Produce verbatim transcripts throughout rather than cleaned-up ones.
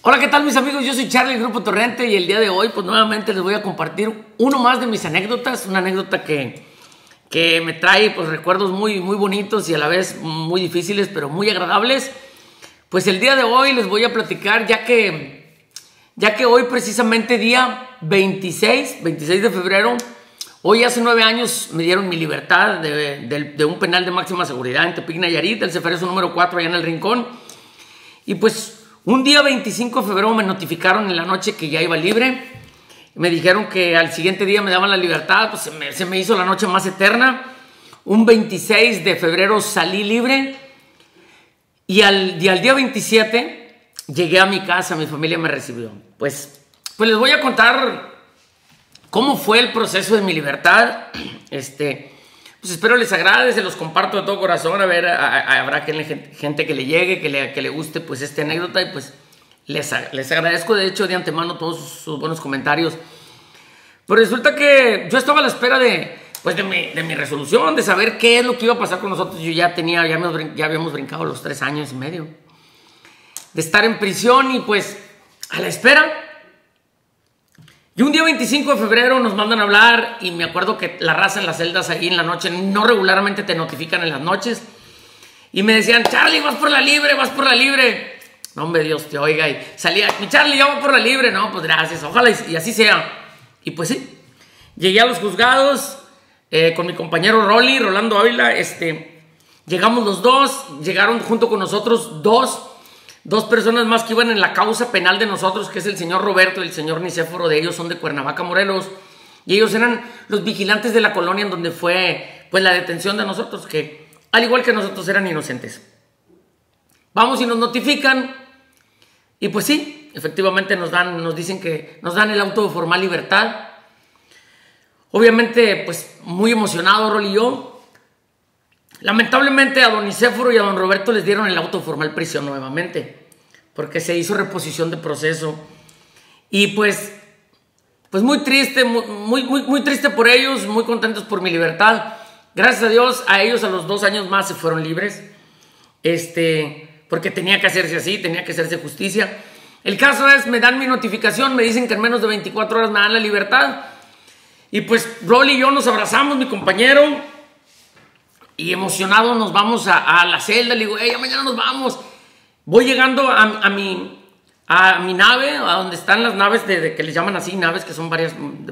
Hola, ¿qué tal mis amigos? Yo soy Charlie, Grupo Torrente, y el día de hoy pues nuevamente les voy a compartir uno más de mis anécdotas, una anécdota que, que me trae pues recuerdos muy, muy bonitos y a la vez muy difíciles, pero muy agradables. Pues el día de hoy les voy a platicar, ya que, ya que hoy precisamente día veintiséis de febrero, hoy hace nueve años me dieron mi libertad de, de, de un penal de máxima seguridad en Tepic, Nayarit, el Ceferezo número cuatro allá en el Rincón. Y pues un día veinticinco de febrero me notificaron en la noche que ya iba libre. Me dijeron que al siguiente día me daban la libertad, pues se me, se me hizo la noche más eterna. Un veintiséis de febrero salí libre y al, y al día veintisiete llegué a mi casa, mi familia me recibió. Pues, pues les voy a contar cómo fue el proceso de mi libertad. Este, pues espero les agrade, se los comparto de todo corazón. A ver, a, a, habrá gente, gente que le llegue, que le, que le guste pues esta anécdota, y pues les, les agradezco de hecho de antemano todos sus, sus buenos comentarios. Pero resulta que yo estaba a la espera de, pues de, mi, de mi resolución, de saber qué es lo que iba a pasar con nosotros. Yo ya tenía, ya, me, ya habíamos brincado los tres años y medio de estar en prisión, y pues a la espera. Y un día veinticinco de febrero nos mandan a hablar, y me acuerdo que la raza en las celdas ahí en la noche, no regularmente te notifican en las noches, y me decían: Charlie, vas por la libre, vas por la libre. No, hombre, Dios te oiga. Y salía: mi Charlie, ya voy por la libre. No, pues gracias, ojalá y, y así sea. Y pues sí, llegué a los juzgados eh, con mi compañero Rolly, Rolando Ávila. Este, llegamos los dos, llegaron junto con nosotros dos Dos personas más que iban en la causa penal de nosotros, que es el señor Roberto y el señor Nicéforo. De ellos son de Cuernavaca, Morelos, y ellos eran los vigilantes de la colonia en donde fue pues la detención de nosotros, que al igual que nosotros eran inocentes. Vamos y nos notifican, y pues sí, efectivamente nos dan, nos dicen que nos dan el auto de formal libertad. Obviamente pues muy emocionado Rol y yo. Lamentablemente a don Nicéforo y a don Roberto les dieron el auto de formal prisión nuevamente, porque se hizo reposición de proceso. Y pues, pues muy triste, muy, muy, muy triste por ellos, muy contentos por mi libertad. Gracias a Dios, a ellos a los dos años más se fueron libres, este, porque tenía que hacerse así, tenía que hacerse justicia. El caso es, me dan mi notificación, me dicen que en menos de veinticuatro horas me dan la libertad. Y pues Rolly y yo nos abrazamos, mi compañero, y emocionados nos vamos a, a la celda. Le digo: hey, ya mañana nos vamos. Voy llegando a, a, mi, a mi nave, a donde están las naves de, de, que les llaman así, naves que son varias, de,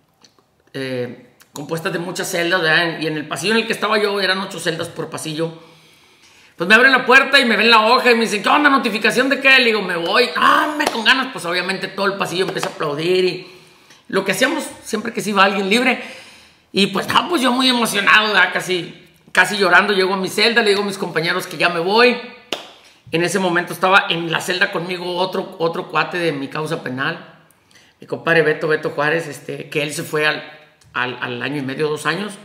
eh, compuestas de muchas celdas, ¿verdad? Y en el pasillo en el que estaba yo eran ocho celdas por pasillo. Pues me abren la puerta y me ven la hoja y me dicen: ¿qué onda? ¿Notificación de qué? Le digo: me voy. Ah, me con ganas. Pues obviamente todo el pasillo empieza a aplaudir, y lo que hacíamos siempre que se iba alguien libre. Y pues, ah, pues yo muy emocionado, ¿verdad? Casi... Casi llorando, llego a mi celda, le digo a mis compañeros que ya me voy. En ese momento estaba en la celda conmigo otro, otro cuate de mi causa penal, mi compadre Beto, Beto Juárez, este, que él se fue al, al, al año y medio, dos años.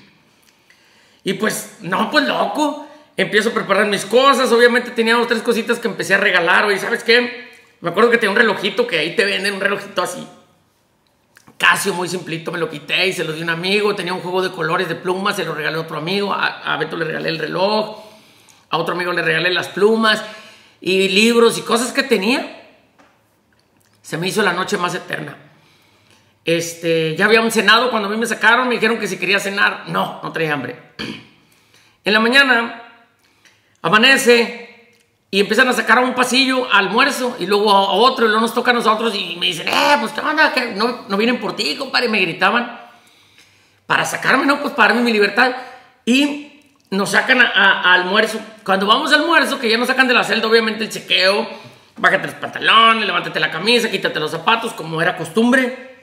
Y pues, no, pues loco, empiezo a preparar mis cosas. Obviamente tenía dos, tres cositas que empecé a regalar. Oye, ¿sabes qué? Me acuerdo que tenía un relojito, que ahí te venden un relojito así, Casio, muy simplito, me lo quité y se lo di a un amigo. Tenía un juego de colores de plumas, se lo regalé a otro amigo. A, a Beto le regalé el reloj, a otro amigo le regalé las plumas y libros y cosas que tenía. Se me hizo la noche más eterna. Este, ya habíamos cenado cuando a mí me sacaron, me dijeron que si quería cenar. No, no traía hambre. En la mañana amanece y empiezan a sacar a un pasillo almuerzo, y luego a otro, y luego nos toca a nosotros y me dicen: eh, pues qué onda, que no, no vienen por ti, compadre. Me gritaban para sacarme, no, pues para darme mi libertad. Y nos sacan a, a, a almuerzo. Cuando vamos al almuerzo, que ya nos sacan de la celda, obviamente el chequeo: bájate los pantalones, levántate la camisa, quítate los zapatos, como era costumbre.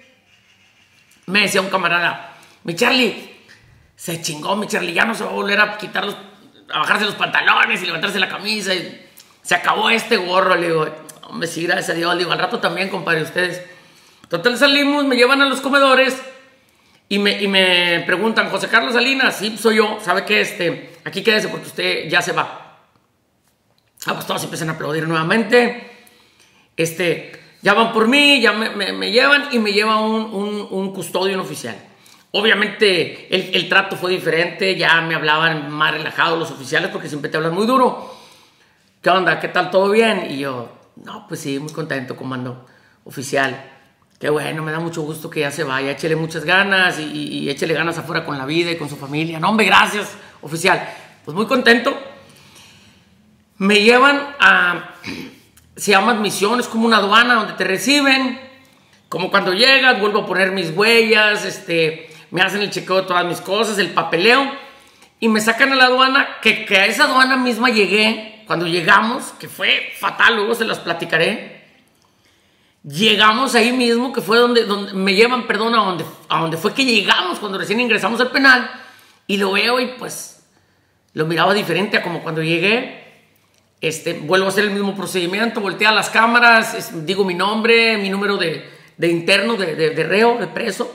Me decía un camarada: mi Charlie, se chingó mi Charlie, ya no se va a volver a quitar los, a bajarse los pantalones y levantarse la camisa, y se acabó este gorro. Le digo: hombre, sí, gracias a Dios. Le digo: al rato también, compadre, ustedes. Total, salimos, me llevan a los comedores y me, y me preguntan: José Carlos Salinas. Sí, soy yo. ¿Sabe qué? Este, aquí quédese porque usted ya se va. Ah, pues todos empiezan a aplaudir nuevamente. Este, ya van por mí, ya me, me, me llevan, y me lleva un, un, un custodio, un oficial. Obviamente el, el trato fue diferente, ya me hablaban más relajados los oficiales, porque siempre te hablan muy duro. ¿Qué onda? ¿Qué tal? ¿Todo bien? Y yo, No, pues sí, muy contento, comando oficial. Qué bueno, me da mucho gusto que ya se vaya. Échele muchas ganas y, y, y échele ganas afuera con la vida y con su familia. No, hombre, gracias, oficial. Pues muy contento. Me llevan a... Se llama admisión, es como una aduana donde te reciben. Como cuando llegas, vuelvo a poner mis huellas, este, me hacen el chequeo de todas mis cosas, el papeleo. Y me sacan a la aduana, que, que a esa aduana misma llegué, cuando llegamos, que fue fatal, luego se las platicaré. Llegamos ahí mismo, que fue donde, donde me llevan, perdón, a donde, a donde fue que llegamos, cuando recién ingresamos al penal. Y lo veo y pues lo miraba diferente a como cuando llegué. Este, vuelvo a hacer el mismo procedimiento, volteo a las cámaras, es, digo mi nombre, mi número de, de interno, de, de, de reo, de preso.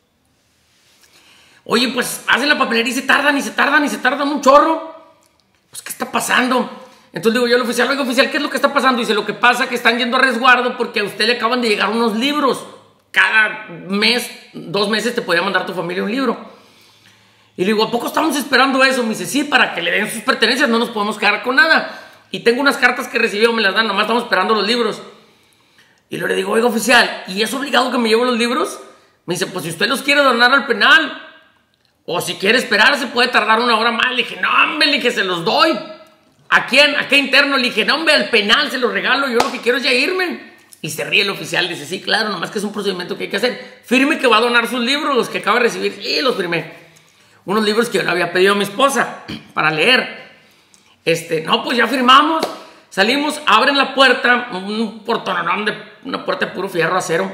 Oye, pues hacen la papelería y se tardan y se tardan y se tardan un chorro. Pues, ¿qué está pasando? Entonces digo yo al oficial, oiga, oficial, ¿qué es lo que está pasando? Dice, lo que pasa es que están yendo a resguardo porque a usted le acaban de llegar unos libros. Cada mes, dos meses te podía mandar tu familia un libro. Y le digo, ¿a poco estamos esperando eso? Me dice, sí, para que le den sus pertenencias, no nos podemos quedar con nada. Y tengo unas cartas que recibió, me las dan, nomás estamos esperando los libros. Y luego le digo, oiga, oficial, ¿y es obligado que me lleve los libros? Me dice, pues si usted los quiere donar al penal, o si quiere esperar, se puede tardar una hora más. Le dije, no, hombre, le dije, se los doy. ¿A quién? ¿A qué interno? Le dije, no, hombre, al penal se los regalo, yo lo que quiero es ya irme. Y se ríe el oficial, dice, sí, claro, nomás que es un procedimiento que hay que hacer. Firme que va a donar sus libros, los que acaba de recibir. Sí, los firmé. Unos libros que yo le había pedido a mi esposa para leer. Este, no, pues ya firmamos. Salimos, abren la puerta, un portonón de una puerta de puro fierro, acero.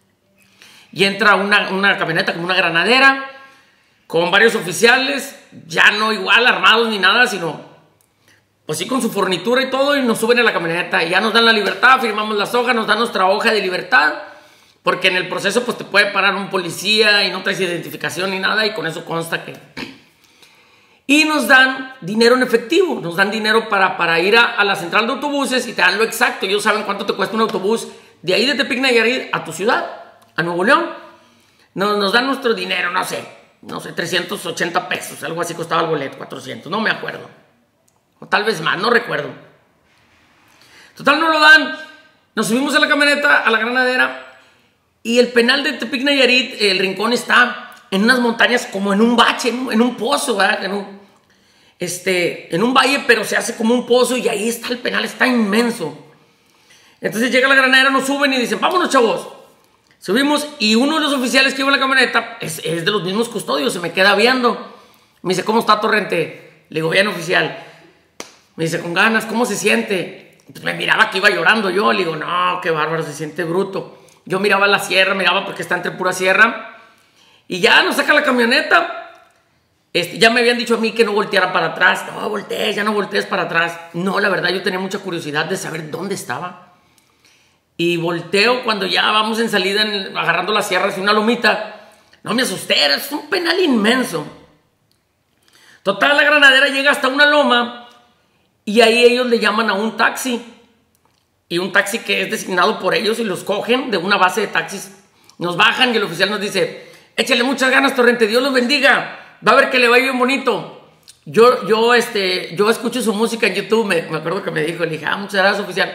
Y entra una, una camioneta como una granadera, con varios oficiales, ya no igual armados ni nada, sino pues sí con su fornitura y todo, y nos suben a la camioneta y ya nos dan la libertad, firmamos las hojas, nos dan nuestra hoja de libertad, porque en el proceso pues te puede parar un policía y no traes identificación ni nada, y con eso consta que... Y nos dan dinero en efectivo, nos dan dinero para, para ir a, a la central de autobuses y te dan lo exacto. Ellos saben cuánto te cuesta un autobús de ahí de Tepic Nayarit a tu ciudad, a Nuevo León. Nos, nos dan nuestro dinero, no sé, no sé, trescientos ochenta pesos, algo así costaba el boleto, cuatrocientos, no me acuerdo. O tal vez más, no recuerdo. Total, no lo dan. Nos subimos a la camioneta, a la granadera, y el penal de Tepic Nayarit, el rincón está en unas montañas como en un bache, en un, en un pozo, ¿verdad? En un, este, en un valle, pero se hace como un pozo y ahí está el penal, está inmenso. Entonces llega la granadera, nos suben y dicen, vámonos, chavos. Subimos y uno de los oficiales que iba en la camioneta es, es de los mismos custodios, se me queda viendo. Me dice, ¿cómo está, Torrente? Le digo, bien, oficial. Me dice, con ganas, ¿cómo se siente? Pues me miraba que iba llorando yo. Le digo, no, qué bárbaro, se siente bruto. Yo miraba la sierra, miraba porque está entre pura sierra. Y ya nos saca la camioneta. Este, ya me habían dicho a mí que no volteara para atrás. No, voltees, ya no voltees para atrás. No, la verdad, yo tenía mucha curiosidad de saber dónde estaba. Y volteo cuando ya vamos en salida, en, agarrando la sierra hacia una lomita. No me asusté, es un penal inmenso. Total, la granadera llega hasta una loma y ahí ellos le llaman a un taxi. Y un taxi que es designado por ellos y los cogen de una base de taxis. Nos bajan y el oficial nos dice, échale muchas ganas, Torrente, Dios los bendiga. Va a ver que le va bien bonito. Yo, yo, este, yo escucho su música en YouTube, me, me acuerdo que me dijo, le dije, ah, muchas gracias, oficial.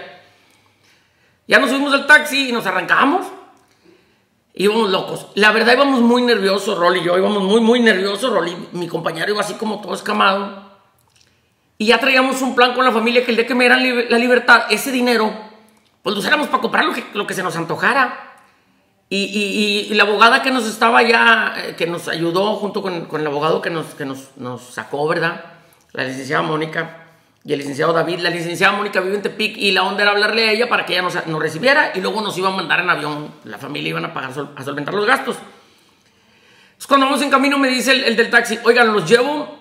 Ya nos subimos al taxi y nos arrancamos. Íbamos locos. La verdad íbamos muy nerviosos, Rolly y yo. Íbamos muy, muy nerviosos. Rolly, mi compañero, iba así como todo escamado. Y ya traíamos un plan con la familia que el día que me dieran li la libertad, ese dinero, pues lo usáramos para comprar lo que, lo que se nos antojara. Y, y, y la abogada que nos estaba ya, eh, que nos ayudó junto con, con el abogado que, nos, que nos, nos sacó, ¿verdad? La licenciada Mónica y el licenciado David. La licenciada Mónica vive en Tepic y la onda era hablarle a ella para que ella nos, nos recibiera y luego nos iba a mandar en avión. La familia iban a pagar, a solventar los gastos. Entonces, cuando vamos en camino me dice el, el del taxi, oigan, ¿los llevo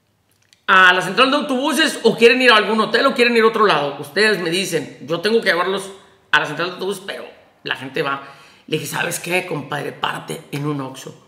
a la central de autobuses o quieren ir a algún hotel o quieren ir a otro lado? Ustedes me dicen, yo tengo que llevarlos a la central de autobuses, pero la gente va. Le dije, ¿sabes qué, compadre? Párate en un Oxxo.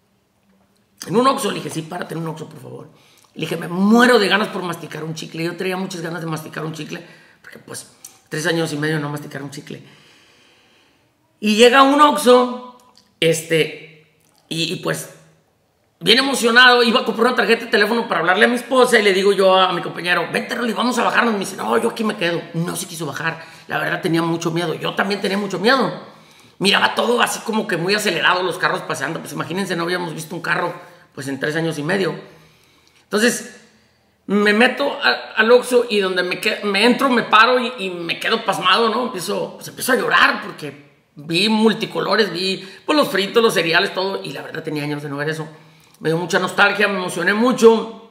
En un Oxxo, le dije, sí, párate en un Oxxo, por favor. Le dije, me muero de ganas por masticar un chicle. Yo tenía muchas ganas de masticar un chicle, porque pues tres años y medio no masticar un chicle. Y llega un Oxxo, este, y, y pues bien emocionado, iba a comprar una tarjeta de teléfono para hablarle a mi esposa y le digo yo a mi compañero, vente, Rolly, vamos a bajarnos. Me dice, no, yo aquí me quedo. No se quiso bajar. La verdad tenía mucho miedo. Yo también tenía mucho miedo. Miraba todo así como que muy acelerado, los carros pasando. Pues imagínense, no habíamos visto un carro pues en tres años y medio. Entonces me meto a, al Oxxo y donde me, quedo, me entro, me paro y, y me quedo pasmado, ¿no? Empiezo, pues empiezo a llorar porque vi multicolores, vi pues, los fritos, los cereales, todo. Y la verdad tenía años de no ver eso. Me dio mucha nostalgia, me emocioné mucho.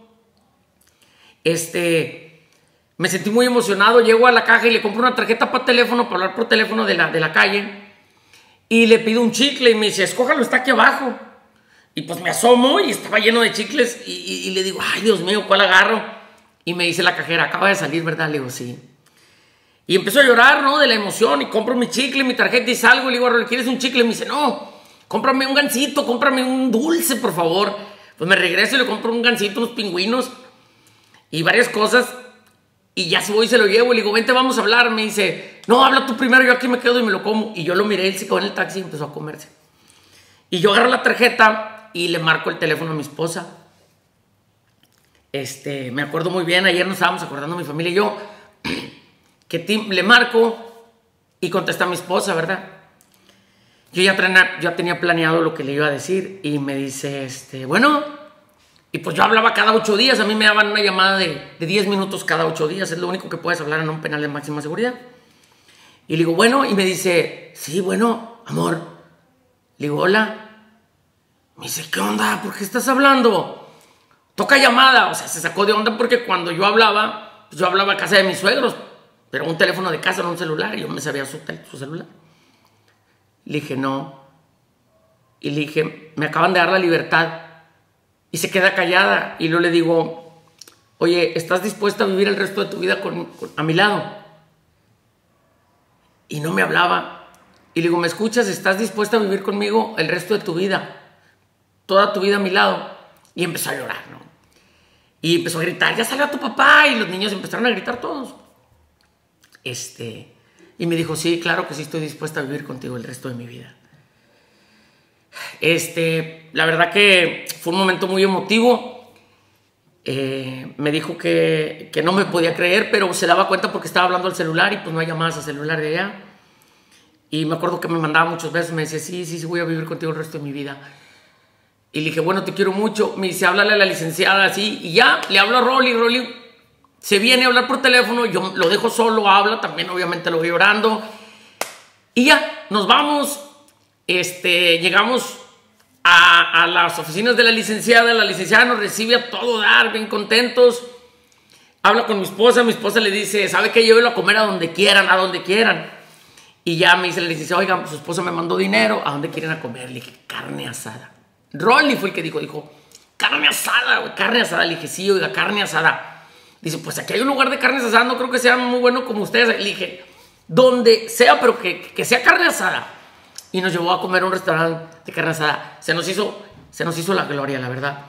Este, me sentí muy emocionado. Llego a la caja y le compro una tarjeta para teléfono, para hablar por teléfono de la, de la calle. Y le pido un chicle y me dice, escójalo, está aquí abajo. Y pues me asomo y estaba lleno de chicles. Y, y, y le digo, ay, Dios mío, ¿cuál agarro? Y me dice la cajera, acaba de salir, ¿verdad? Le digo, sí. Y empezó a llorar, ¿no? De la emoción. Y compro mi chicle, mi tarjeta y salgo. Y le digo, ¿quieres un chicle? Y me dice, no, cómprame un gansito, cómprame un dulce, por favor. Pues me regreso y le compro un gansito, unos pingüinos y varias cosas. Y ya se voy y se lo llevo. Y le digo, vente, vamos a hablar. Me dice, no, habla tú primero, yo aquí me quedo y me lo como. Y yo lo miré, él se quedó en el taxi y empezó a comerse. Y yo agarro la tarjeta y le marco el teléfono a mi esposa. Este, me acuerdo muy bien, ayer nos estábamos acordando mi familia y yo, que le marco y contesta a mi esposa, ¿verdad? Yo ya, tenía, ya tenía planeado lo que le iba a decir y me dice, este, bueno, y pues yo hablaba cada ocho días, a mí me daban una llamada de, de diez minutos cada ocho días, es lo único que puedes hablar en un penal de máxima seguridad. Y le digo, bueno, y me dice, sí, bueno, amor. Le digo, hola. Me dice, ¿qué onda? ¿Por qué estás hablando? Toca llamada. O sea, se sacó de onda porque cuando yo hablaba, pues yo hablaba a casa de mis suegros, pero un teléfono de casa, no un celular, y yo me sabía su, su celular. Le dije, no. Y le dije, me acaban de dar la libertad. Y se queda callada. Y luego le digo, oye, ¿estás dispuesta a vivir el resto de tu vida con, con, a mi lado? Y no me hablaba. Y le digo, ¿me escuchas? ¿Estás dispuesta a vivir conmigo el resto de tu vida? Toda tu vida a mi lado. Y empezó a llorar, ¿no? Y empezó a gritar, ya salió tu papá. Y los niños empezaron a gritar todos. Este... Y me dijo, sí, claro que sí estoy dispuesta a vivir contigo el resto de mi vida. Este, la verdad que fue un momento muy emotivo. Eh, me dijo que, que no me podía creer, pero se daba cuenta porque estaba hablando al celular y pues no hay llamadas al celular de allá. Y me acuerdo que me mandaba muchos besos, me decía, sí, sí, sí, voy a vivir contigo el resto de mi vida. Y le dije, bueno, te quiero mucho. Me dice, háblale a la licenciada, así. Y ya, le hablo a Rolly, Rolly se viene a hablar por teléfono, yo lo dejo solo, habla, también obviamente lo voy llorando. Y ya, nos vamos. Este, llegamos a, a las oficinas de la licenciada. La licenciada nos recibe a todo dar, bien contentos. Habla con mi esposa, mi esposa le dice, ¿sabe qué? Llévelo a comer a donde quieran, a donde quieran. Y ya me dice la licenciada, oigan, su esposa me mandó dinero, ¿a dónde quieren a comer? Le dije, carne asada. Rolly fue el que dijo, dijo, carne asada, güey, carne asada. Le dije, sí, oiga, carne asada. Dice, pues aquí hay un lugar de carnes asadas, no creo que sea muy bueno como ustedes. Le dije, donde sea, pero que, que sea carne asada. Y nos llevó a comer a un restaurante de carne asada. Se nos hizo, se nos hizo la gloria, la verdad.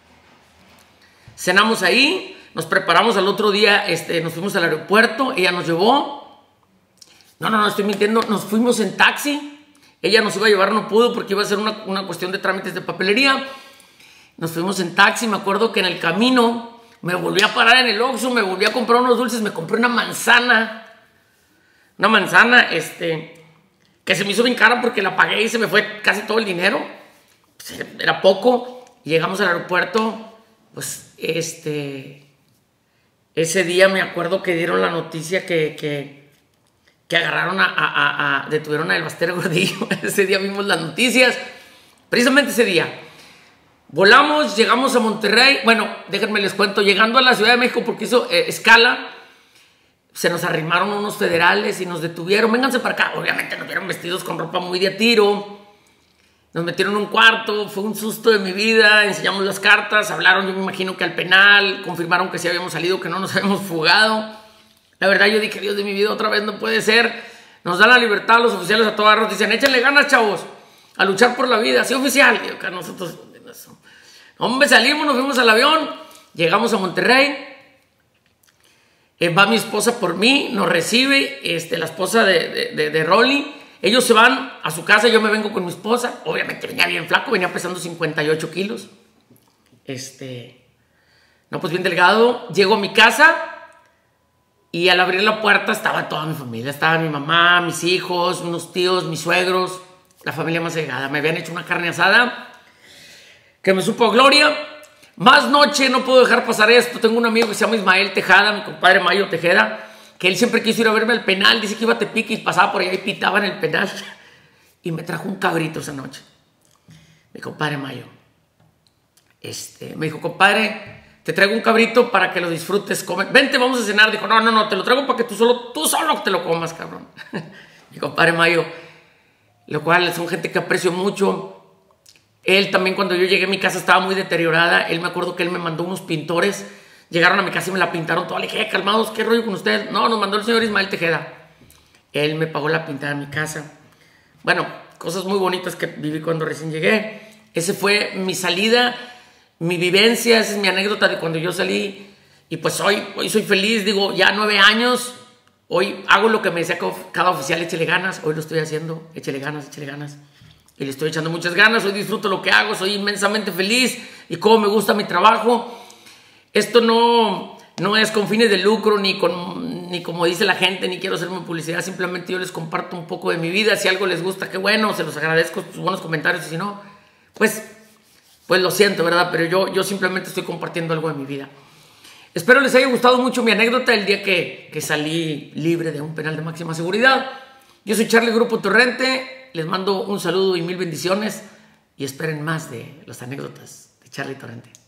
Cenamos ahí, nos preparamos al otro día, este, nos fuimos al aeropuerto, ella nos llevó. No, no, no, estoy mintiendo, nos fuimos en taxi. Ella nos iba a llevar, no pudo porque iba a ser una, una cuestión de trámites de papelería. Nos fuimos en taxi, me acuerdo que en el camino me volví a parar en el Oxxo, me volví a comprar unos dulces, me compré una manzana. Una manzana, este, que se me hizo bien cara porque la pagué y se me fue casi todo el dinero. Pues era poco. Llegamos al aeropuerto, pues, este, ese día me acuerdo que dieron la noticia que, que, que agarraron a, a, a, a, detuvieron a El Bastero Gordillo. Ese día vimos las noticias, precisamente ese día. Volamos, llegamos a Monterrey. Bueno, déjenme les cuento. Llegando a la Ciudad de México, porque hizo eh, escala, se nos arrimaron unos federales y nos detuvieron. Vénganse para acá. Obviamente nos vieron vestidos con ropa muy de a tiro. Nos metieron en un cuarto. Fue un susto de mi vida. Enseñamos las cartas. Hablaron, yo me imagino que al penal. Confirmaron que sí habíamos salido, que no nos habíamos fugado. La verdad, yo dije, Dios de mi vida, otra vez no puede ser. Nos dan la libertad los oficiales a toda nos dicen, échenle ganas, chavos, a luchar por la vida. Sí, oficial. Y acá nosotros... Hombre, salimos, nos fuimos al avión, llegamos a Monterrey, eh, va mi esposa por mí, nos recibe, este, la esposa de, de, de, de Rolly. Ellos se van a su casa, yo me vengo con mi esposa. Obviamente venía bien flaco, venía pesando cincuenta y ocho kilos. Este, no, pues bien delgado. Llego a mi casa y al abrir la puerta estaba toda mi familia. Estaba mi mamá, mis hijos, unos tíos, mis suegros, la familia más llegada. Me habían hecho una carne asada que me supo a gloria. Más noche, no puedo dejar pasar esto. Tengo un amigo que se llama Ismael Tejada, mi compadre Mayo Tejeda, que él siempre quiso ir a verme al penal. Dice que iba a Tepic y pasaba por allá y pitaba en el penal. Y me trajo un cabrito esa noche. Mi compadre Mayo. Este, me dijo, compadre, te traigo un cabrito para que lo disfrutes. Come. Vente, vamos a cenar. Dijo, no, no, no, te lo traigo para que tú solo, tú solo te lo comas, cabrón. Mi compadre Mayo. Lo cual son gente que aprecio mucho. Él también, cuando yo llegué a mi casa, estaba muy deteriorada. Él, me acuerdo que él me mandó unos pintores. Llegaron a mi casa y me la pintaron toda. Le dije, calmados, ¿qué rollo con ustedes? No, nos mandó el señor Ismael Tejeda. Él me pagó la pintada de mi casa. Bueno, cosas muy bonitas que viví cuando recién llegué. Ese fue mi salida, mi vivencia, esa es mi anécdota de cuando yo salí. Y pues hoy, hoy soy feliz, digo, ya nueve años. Hoy hago lo que me decía cada oficial, échele ganas. Hoy lo estoy haciendo, échele ganas, échele ganas. Y le estoy echando muchas ganas. Hoy disfruto lo que hago, soy inmensamente feliz. Y cómo me gusta mi trabajo. Esto no, no es con fines de lucro, ni, con, ni como dice la gente, ni quiero hacerme publicidad. Simplemente yo les comparto un poco de mi vida. Si algo les gusta, qué bueno, se los agradezco sus buenos comentarios. Y si no, pues, pues lo siento, ¿verdad? Pero yo, yo simplemente estoy compartiendo algo de mi vida. Espero les haya gustado mucho mi anécdota el día que, que salí libre de un penal de máxima seguridad. Yo soy Charlie Grupo Torrente. Les mando un saludo y mil bendiciones. Y esperen más de las anécdotas de Charlie Torrente.